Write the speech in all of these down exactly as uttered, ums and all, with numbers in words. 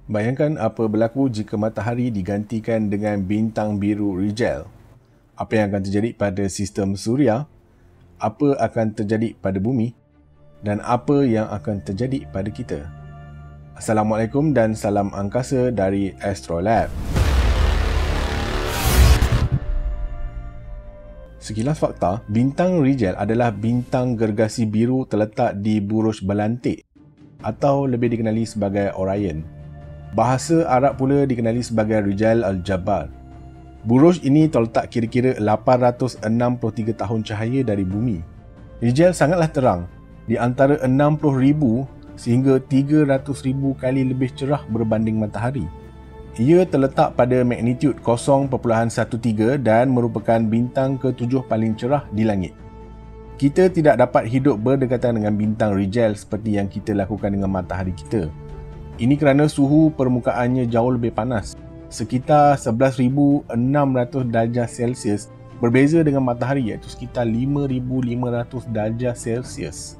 Bayangkan apa berlaku jika matahari digantikan dengan bintang biru Rigel. Apa yang akan terjadi pada sistem suria? Apa akan terjadi pada bumi? Dan apa yang akan terjadi pada kita? Assalamualaikum dan salam angkasa dari Astrolab. Sekilas fakta, bintang Rigel adalah bintang gergasi biru terletak di Buruj Balantik atau lebih dikenali sebagai Orion. Bahasa Arab pula dikenali sebagai Rijal Al-Jabbar. Buruj ini terletak kira-kira lapan ratus enam puluh tiga tahun cahaya dari bumi. Rijal sangatlah terang, di antara enam puluh ribu sehingga tiga ratus ribu kali lebih cerah berbanding matahari. Ia terletak pada magnitud kosong perpuluhan tiga belas dan merupakan bintang ketujuh paling cerah di langit. Kita tidak dapat hidup berdekatan dengan bintang Rigel seperti yang kita lakukan dengan matahari kita. Ini kerana suhu permukaannya jauh lebih panas, sekitar sebelas ribu enam ratus darjah Celsius, berbeza dengan matahari iaitu sekitar lima ribu lima ratus darjah Celsius.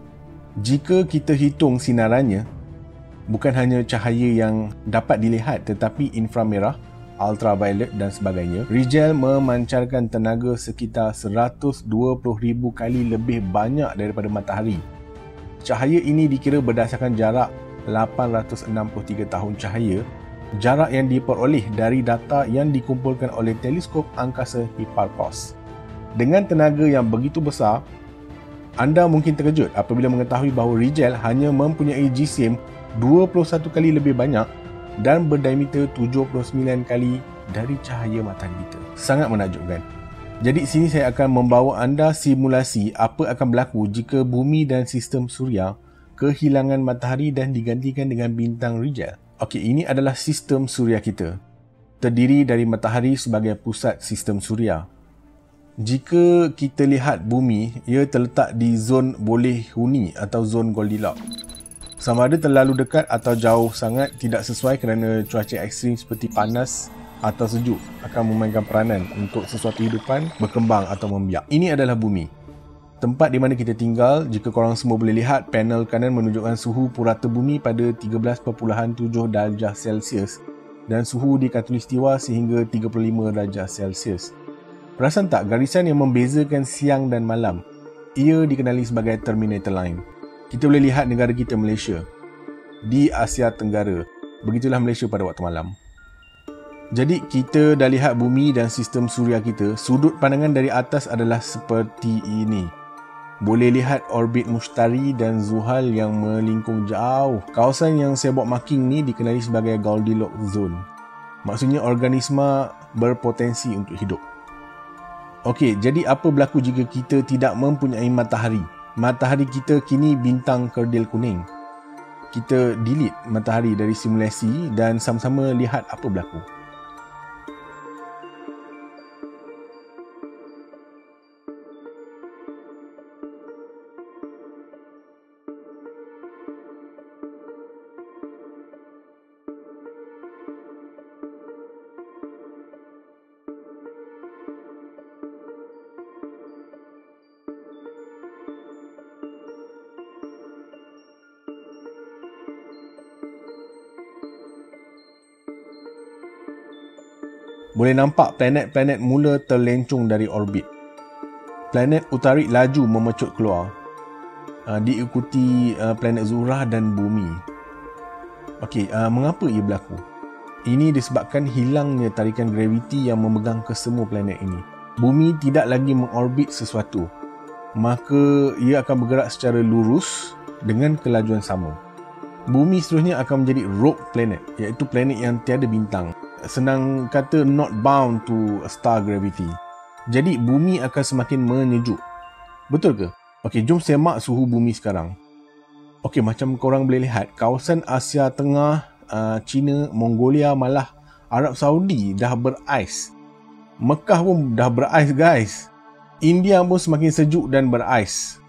Jika kita hitung sinarannya, bukan hanya cahaya yang dapat dilihat tetapi inframerah, ultraviolet dan sebagainya, Rigel memancarkan tenaga sekitar seratus dua puluh ribu kali lebih banyak daripada matahari. Cahaya ini dikira berdasarkan jarak lapan ratus enam puluh tiga tahun cahaya, jarak yang diperoleh dari data yang dikumpulkan oleh teleskop angkasa Hipparcos. Dengan tenaga yang begitu besar, anda mungkin terkejut apabila mengetahui bahawa Rigel hanya mempunyai jisim dua puluh satu kali lebih banyak dan berdiameter tujuh puluh sembilan kali dari cahaya matahari kita. Sangat menakjubkan. Jadi sini saya akan membawa anda simulasi apa akan berlaku jika bumi dan sistem suria kehilangan matahari dan digantikan dengan bintang Rigel. Okey, ini adalah sistem suria kita. Terdiri dari matahari sebagai pusat sistem suria. Jika kita lihat bumi, ia terletak di zon boleh huni atau zon Goldilocks. Sama ada terlalu dekat atau jauh sangat tidak sesuai kerana cuaca ekstrim seperti panas atau sejuk akan memainkan peranan untuk sesuatu hidupan berkembang atau membiak. Ini adalah bumi. Tempat di mana kita tinggal. Jika korang semua boleh lihat, panel kanan menunjukkan suhu purata bumi pada tiga belas perpuluhan tujuh darjah Celsius dan suhu di khatulistiwa sehingga tiga puluh lima darjah Celsius. Perasan tak garisan yang membezakan siang dan malam? Ia dikenali sebagai Terminator Line. Kita boleh lihat negara kita, Malaysia, di Asia Tenggara. Begitulah Malaysia pada waktu malam. Jadi kita dah lihat bumi dan sistem suria kita. Sudut pandangan dari atas adalah seperti ini. Boleh lihat orbit Mushtari dan Zuhal yang melingkung jauh. Kawasan yang saya buat marking ni dikenali sebagai Goldilocks Zone. Maksudnya organisma berpotensi untuk hidup. Okey, jadi apa berlaku jika kita tidak mempunyai matahari? Matahari kita kini bintang kerdil kuning. Kita delete matahari dari simulasi dan sama-sama lihat apa berlaku. Boleh nampak planet-planet mula terlencung dari orbit. Planet utarik laju memecut keluar, uh, diikuti uh, planet Zuhrah dan Bumi. Okey, uh, mengapa ia berlaku? Ini disebabkan hilangnya tarikan graviti yang memegang kesemua planet ini. Bumi tidak lagi mengorbit sesuatu, maka ia akan bergerak secara lurus dengan kelajuan sama. Bumi seterusnya akan menjadi rogue planet, iaitu planet yang tiada bintang. Senang kata, not bound to a star gravity. Jadi bumi akan semakin menyejuk. Betul ke? Okey, jom semak suhu bumi sekarang. Okey, macam korang boleh lihat, kawasan Asia Tengah, uh, China, Mongolia, malah Arab Saudi dah berais. Mekah pun dah berais, guys. India pun semakin sejuk dan berais.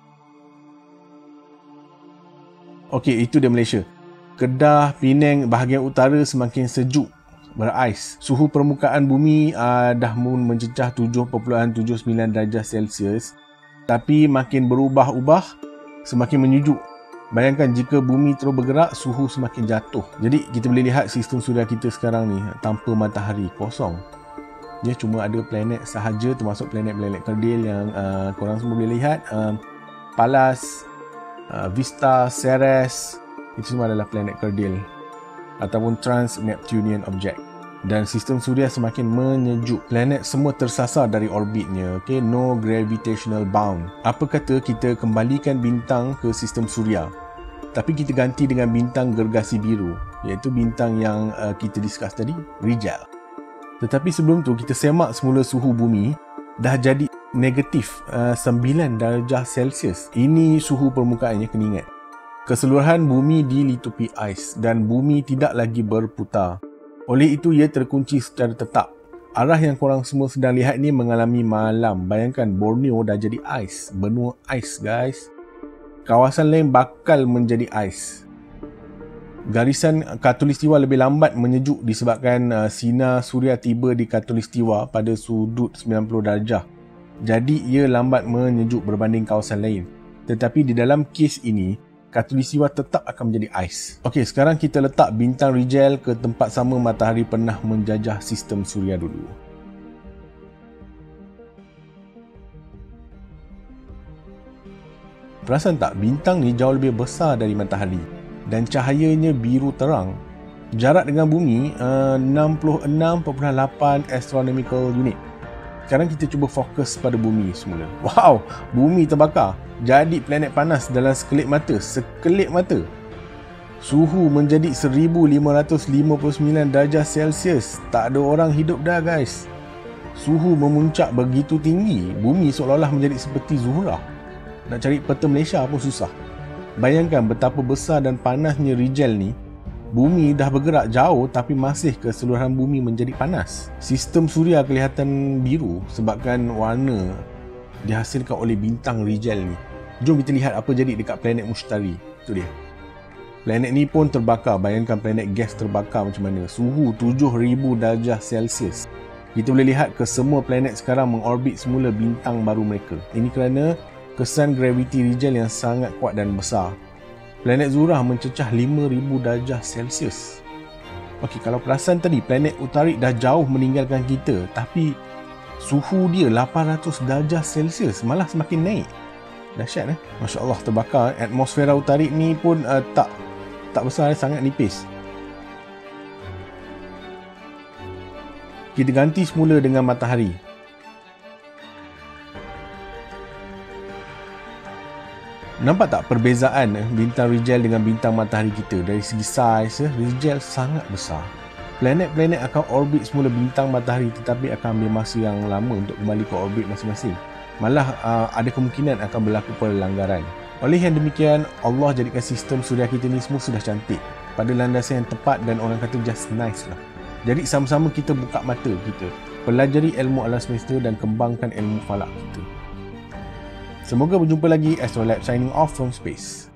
Okey, itu dia Malaysia. Kedah, Penang, bahagian utara semakin sejuk, berais. Suhu permukaan bumi uh, dah mula mencecah tujuh perpuluhan tujuh sembilan darjah Celsius, tapi makin berubah-ubah, semakin menyujuk Bayangkan jika bumi terus bergerak, suhu semakin jatuh. Jadi kita boleh lihat sistem suria kita sekarang ni tanpa matahari, kosong. Dia cuma ada planet sahaja, termasuk planet-planet kerdil yang uh, korang semua boleh lihat. Uh, Pallas, uh, Vesta, Ceres, itu semua adalah planet kerdil ataupun trans-Neptunian object. Dan sistem suria semakin menyejuk. Planet semua tersasar dari orbitnya. Okay? No gravitational bound. Apa kata kita kembalikan bintang ke sistem suria, tapi kita ganti dengan bintang gergasi biru, iaitu bintang yang uh, kita discuss tadi, Rigel. Tetapi sebelum tu kita semak semula suhu bumi dah jadi negatif uh, sembilan darjah Celsius. Ini suhu permukaannya, kena ingat. Keseluruhan bumi dilitupi ais dan bumi tidak lagi berputar. Oleh itu ia terkunci secara tetap. Arah yang korang semua sedang lihat ni mengalami malam. Bayangkan Borneo dah jadi ais, benua ais guys. Kawasan lain bakal menjadi ais. Garisan khatulistiwa lebih lambat menyejuk disebabkan uh, sinar suria tiba di khatulistiwa pada sudut sembilan puluh darjah. Jadi ia lambat menyejuk berbanding kawasan lain. Tetapi di dalam kes ini, khatulistiwa tetap akan menjadi ais. Okey, sekarang kita letak bintang Rigel ke tempat sama matahari pernah menjajah sistem suria dulu. Perasan tak, bintang ni jauh lebih besar dari matahari dan cahayanya biru terang. Jarak dengan bumi uh, enam puluh enam perpuluhan lapan astronomical unit. Sekarang kita cuba fokus pada bumi semula. Wow, bumi terbakar. Jadi planet panas dalam sekelip mata. Sekelip mata. Suhu menjadi seribu lima ratus lima puluh sembilan darjah Celsius. Tak ada orang hidup dah guys. Suhu memuncak begitu tinggi, bumi seolah-olah menjadi seperti Zuhrah. Nak cari peta Malaysia pun susah. Bayangkan betapa besar dan panasnya Rigel ni. Bumi dah bergerak jauh tapi masih keseluruhan bumi menjadi panas. Sistem suria kelihatan biru sebabkan warna dihasilkan oleh bintang Rigel ni. Jom kita lihat apa jadi dekat planet Mushtari. Itu dia. Planet ni pun terbakar. Bayangkan planet gas terbakar macam mana. Suhu tujuh ribu darjah Celsius. Kita boleh lihat ke semua planet sekarang mengorbit semula bintang baru mereka. Ini kerana kesan graviti Rigel yang sangat kuat dan besar. Planet Zuhrah mencecah lima ribu darjah Celsius. Okey, kalau perasan tadi, planet Utarik dah jauh meninggalkan kita, tapi suhu dia lapan ratus darjah Celsius, malah semakin naik. Dahsyat eh? Masya Allah, terbakar. Atmosfera Utarik ni pun uh, tak tak besar, sangat nipis. Kita ganti semula dengan matahari. Nampak tak perbezaan eh, bintang Rigel dengan bintang matahari kita? Dari segi saiz, eh, Rigel sangat besar. Planet-planet akan orbit semula bintang matahari, tetapi akan ambil masa yang lama untuk kembali ke orbit masing-masing. Malah uh, ada kemungkinan akan berlaku pelanggaran. Oleh yang demikian, Allah jadikan sistem suria kita ni semua sudah cantik, pada landasan yang tepat dan orang kata just nice lah. Jadi sama-sama kita buka mata kita, pelajari ilmu alam semesta dan kembangkan ilmu falak kita. Semoga berjumpa lagi. Astrolab signing off from space.